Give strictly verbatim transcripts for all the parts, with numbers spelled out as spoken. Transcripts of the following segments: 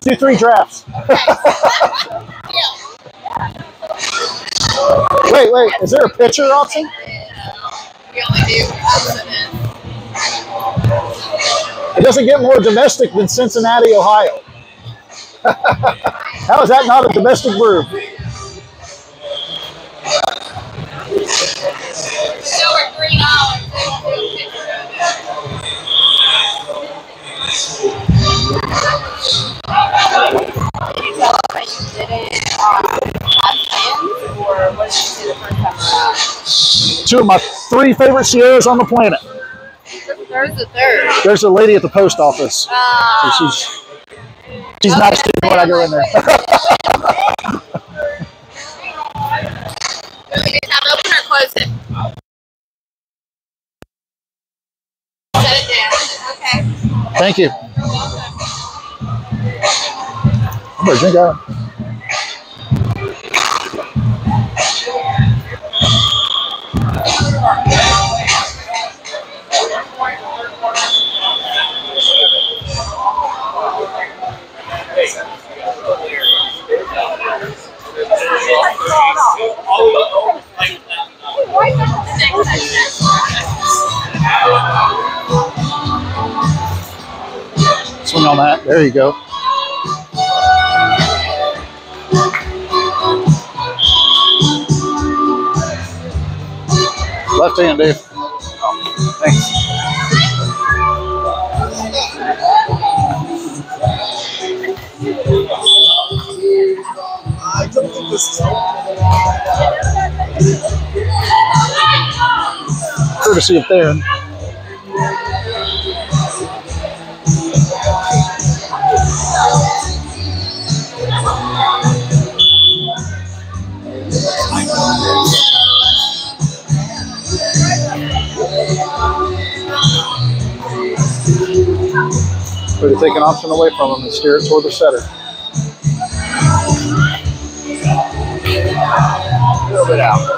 do three drafts. Wait, wait. Is there a pitcher option? We only do It doesn't get more domestic than Cincinnati, Ohio. How is that not a domestic brew? So we're three dollars. Two of my three favorite Sierras on the planet. There's the third. There's a lady at the post office. Uh, So she's she's okay, nice to me when I go in there. we just have open or close it. Set it down. Okay. Thank you. I'm gonna drink out. Swing on that. There you go. Left hand, Dave. Oh, thanks. I don't think this is Courtesy of Theron. Way to take an option away from him and steer it toward the setter. a little bit out.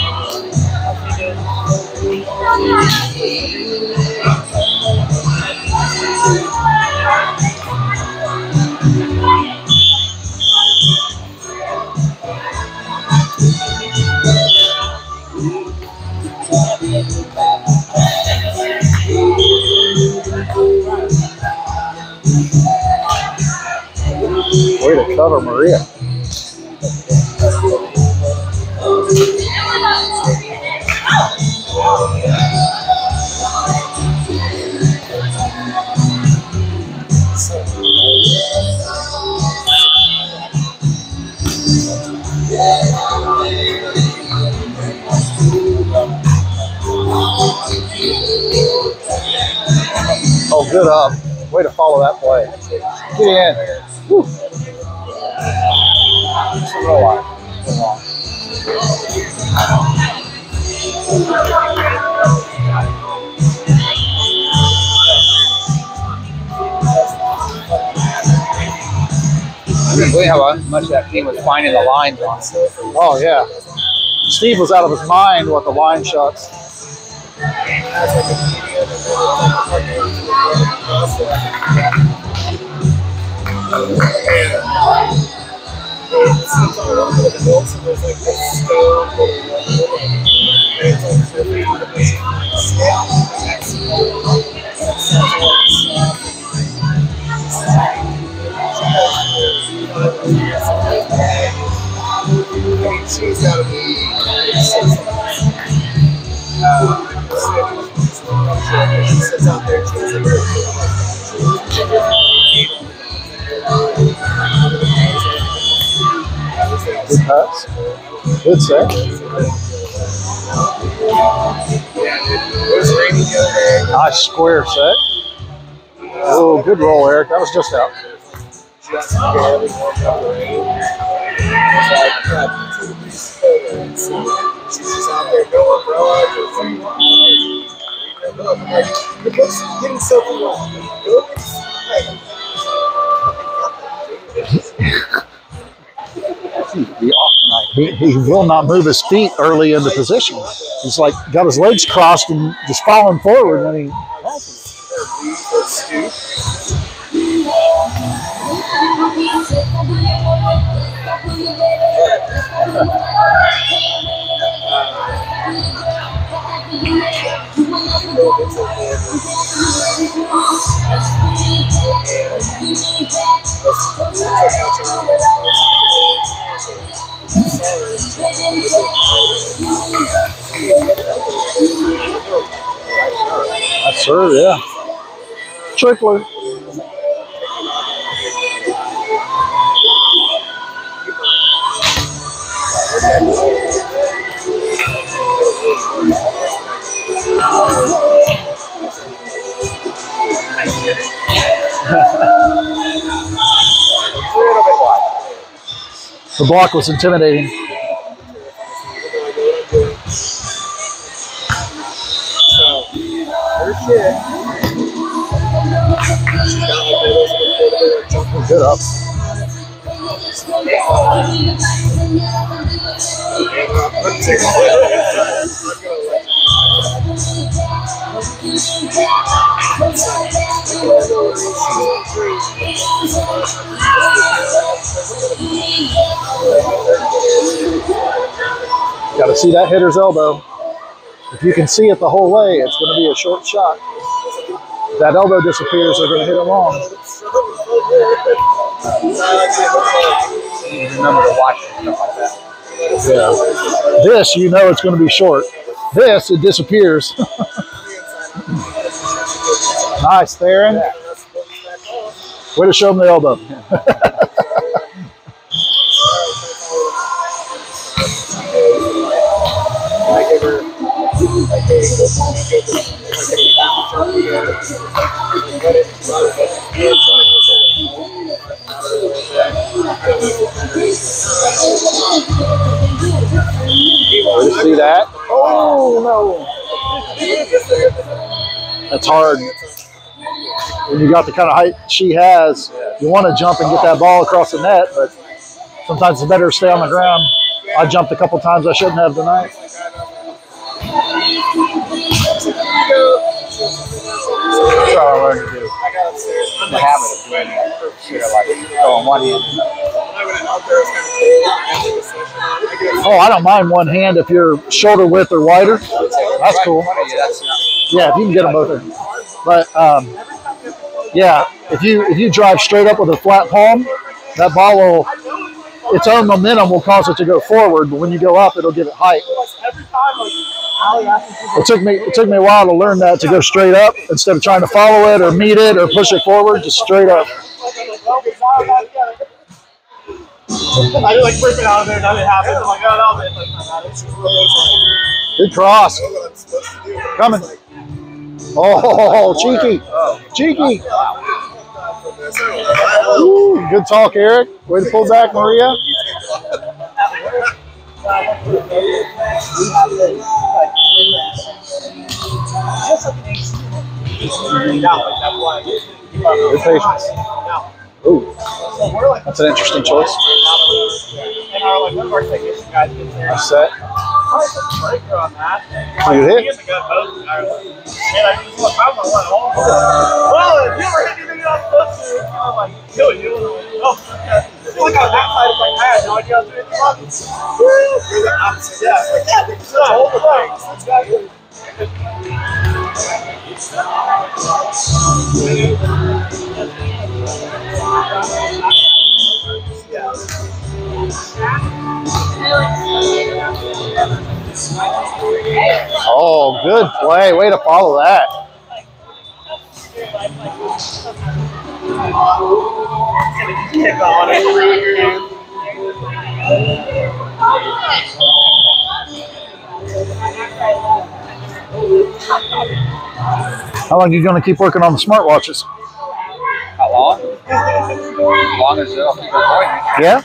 Way to cover Maria. Oh, good up. Way to follow that play. Get in. Woo. Just a little wide. A little long. I couldn't believe how much that team was finding the lines on. Oh, yeah. Steve was out of his mind with the line shots. She's got to be she sits out there. Good pass. Good set. Nice square set. Oh, good roll, Eric. That was just out. She's just out there going, bro. The book's getting so long. Be off tonight. He, he will not move his feet early into position. He's like got his legs crossed and just falling forward when he passes. That's her, yeah. Trickler. The block was intimidating. Good up. Got to see that hitter's elbow. If you can see it the whole way, it's going to be a short shot. If that elbow disappears, they're going to hit it long. Remember to watch stuff like that. Yeah. This, you know it's going to be short. This, it disappears. Nice, Theron. Way to show them the elbow. Way to see that. Oh, no. That's hard. When you got the kind of height she has, you want to jump and get that ball across the net, but sometimes it's better to stay on the ground. I jumped a couple times I shouldn't have tonight. That's all I learned to do. The habit of doing that. You know, like go on one hand. Oh, I don't mind one hand if you're shoulder width or wider. That's cool. Yeah, if you can get them both in. But um, yeah, if you if you drive straight up with a flat palm, that ball will, its own momentum will cause it to go forward. But when you go up, it'll give it height. It took me it took me a while to learn that, to go straight up instead of trying to follow it or meet it or push it forward, just straight up. I like ripping out of there, nothing happens. I'm like, oh, no, Good cross. Coming. Oh, cheeky. Cheeky. Ooh, good talk, Eric. Way to pull back, Maria. Good patience. Ooh, that's an interesting choice. Nice set. Oh, you hit? Well, if you ever hit anything I'm supposed to, I'm like, kill you. Oh, look on that side, it's like, I had no idea I was doing it. You're the opposite. Yeah, it's like, yeah, it's the whole thing. Exactly. Oh, good play. Way to follow that. Kick on it. How long are you going to keep working on the smartwatches? How long? As long as it'll keep going. Yeah?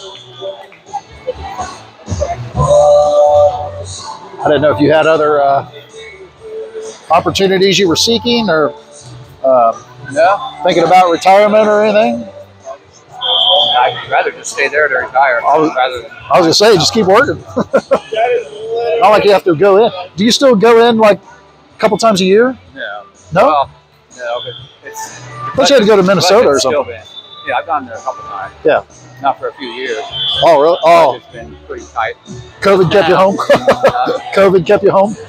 I didn't know if you had other uh, opportunities you were seeking or uh, No. thinking about retirement or anything. I'd rather just stay there to retire. I was, rather than, I was going to say, just keep working. Not like you have to go in. Do you still go in like a couple times a year? no. No? Well, no, but it's. I thought you had to go to Minnesota or something. Been. Yeah, I've gone there a couple times. Yeah. Not for a few years. Oh, really? Oh, It's been pretty tight. COVID kept you home? Uh, COVID kept you home?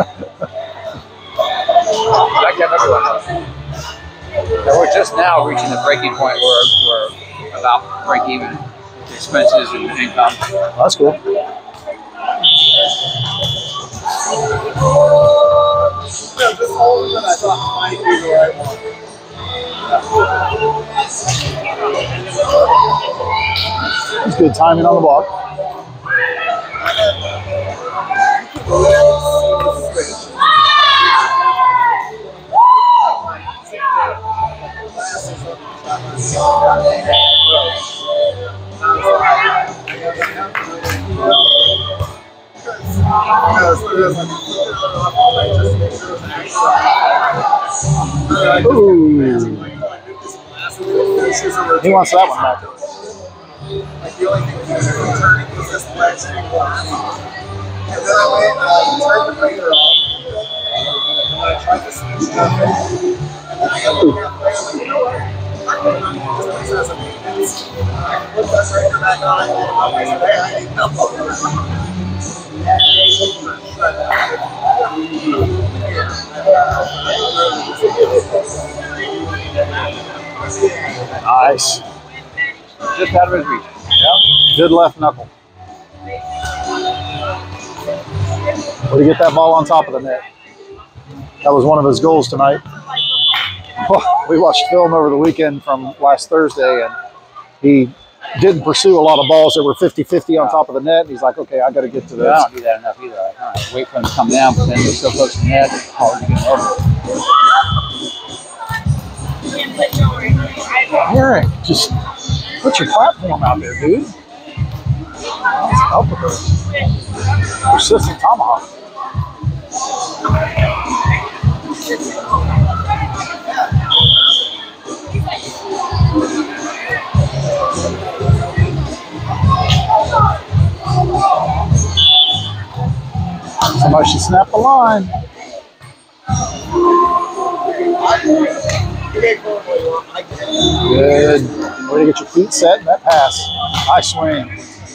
I kept everyone home. And we're just now reaching the breaking point where we're about break even with expenses and income. That's cool. Yeah, this older than I thought might be the right one. That's good timing on the block. Ooh. He wants that one back. Like the only thing that was turning was this ledge thing. And then I went, uh, turned the finger off. And I tried to switch to it. And then I got the finger off. I'm like, you know what? I'm going to use this as a maintenance. I can put that finger back on. I'm like, hey, I need help. Nice. Just out of his reach. Yep. Good left knuckle. Way to get that ball on top of the net. That was one of his goals tonight. We watched film over the weekend from last Thursday, and he didn't pursue a lot of balls that were fifty fifty on top of the net. And he's like, okay, I got to get to I this. don't do that enough either. I kind of wait for him to come down, but then they're so close to the net, it's hard to get over. Eric, just put your platform out there, dude. Let's help with her. Persistent tomahawk. Somebody should snap the line. Good. Way to get your feet set. That pass. Nice swing.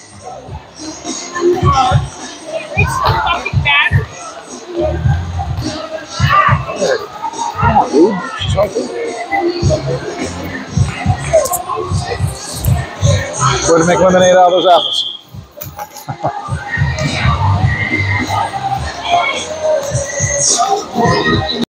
Come on, dude. She's right there. Way to make lemonade out of those apples.